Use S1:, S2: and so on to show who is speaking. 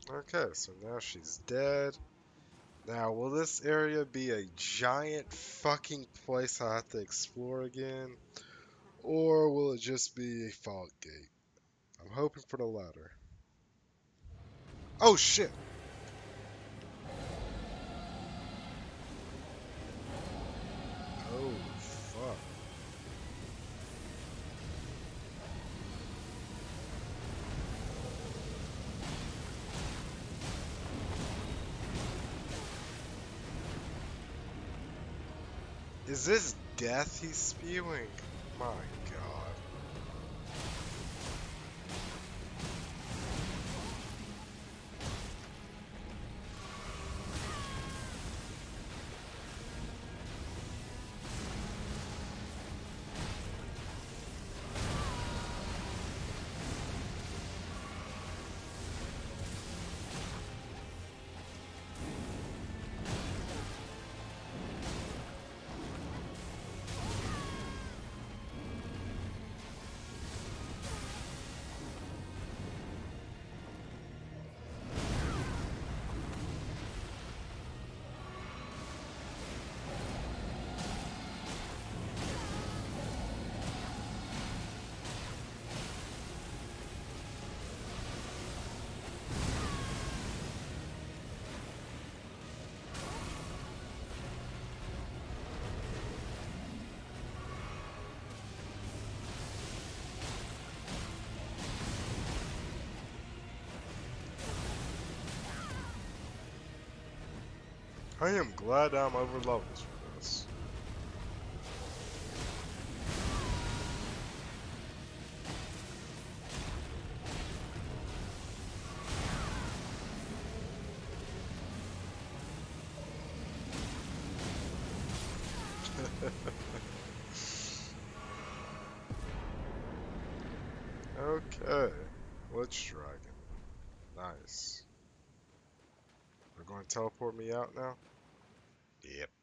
S1: Okay, so now she's dead. Now, will this area be a giant fucking place I have to explore again? Or will it just be a fog gate? I'm hoping for the latter. Oh shit! Oh fuck. Is this death he's spewing? My god. I am glad I'm over levels for this. Okay. Witch Dragon. Nice. They're going to teleport me out now? Yep.